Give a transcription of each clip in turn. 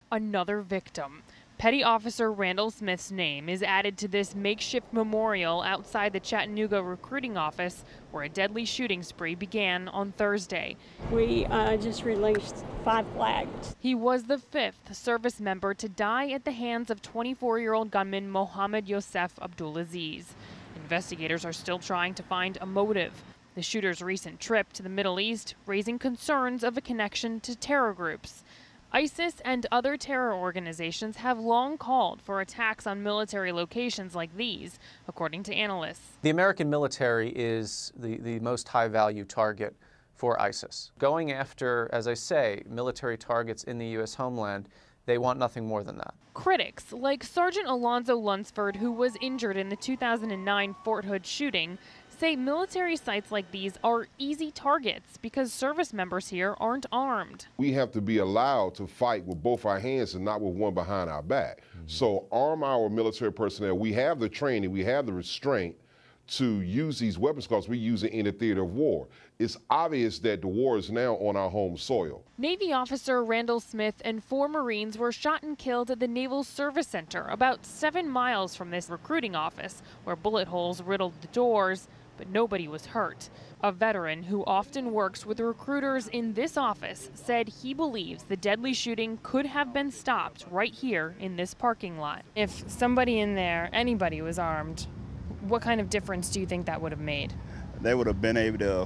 another victim. Petty Officer Randall Smith's name is added to this makeshift memorial outside the Chattanooga recruiting office where a deadly shooting spree began on Thursday. We just released 5 flags. He was the 5th service member to die at the hands of 24-year-old gunman Mohammed Yosef Abdulaziz. Investigators are still trying to find a motive. The shooter's recent trip to the Middle East raising concerns of a connection to terror groups. ISIS and other terror organizations have long called for attacks on military locations like these, according to analysts. The American military is the most high-value target for ISIS. Going after, as I say, military targets in the U.S. homeland, they want nothing more than that. Critics, like Sergeant Alonzo Lunsford, who was injured in the 2009 Fort Hood shooting, say military sites like these are easy targets because service members here aren't armed. We have to be allowed to fight with both our hands and not with one behind our back. So arm our military personnel. We have the training, we have the restraint to use these weapons because we use it in the theater of war. It's obvious that the war is now on our home soil. Navy officer Randall Smith and 4 Marines were shot and killed at the Naval Service Center about 7 miles from this recruiting office where bullet holes riddled the doors, but nobody was hurt. A veteran who often works with recruiters in this office said he believes the deadly shooting could have been stopped right here in this parking lot. If somebody in there, anybody was armed, what kind of difference do you think that would have made? They would have been able to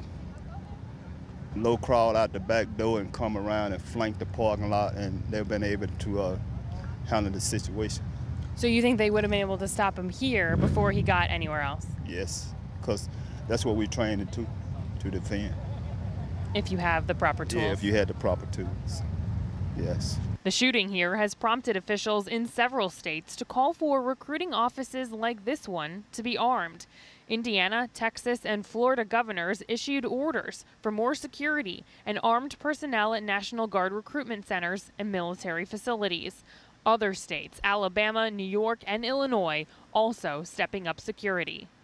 low crawl out the back door and come around and flank the parking lot, and they've been able to handle the situation. So you think they would have been able to stop him here before he got anywhere else? Yes, because that's what we trained to defend. If you have the proper tools. Yeah, if you had the proper tools, yes. The shooting here has prompted officials in several states to call for recruiting offices like this one to be armed. Indiana, Texas, and Florida governors issued orders for more security and armed personnel at National Guard recruitment centers and military facilities. Other states, Alabama, New York, and Illinois, also stepping up security.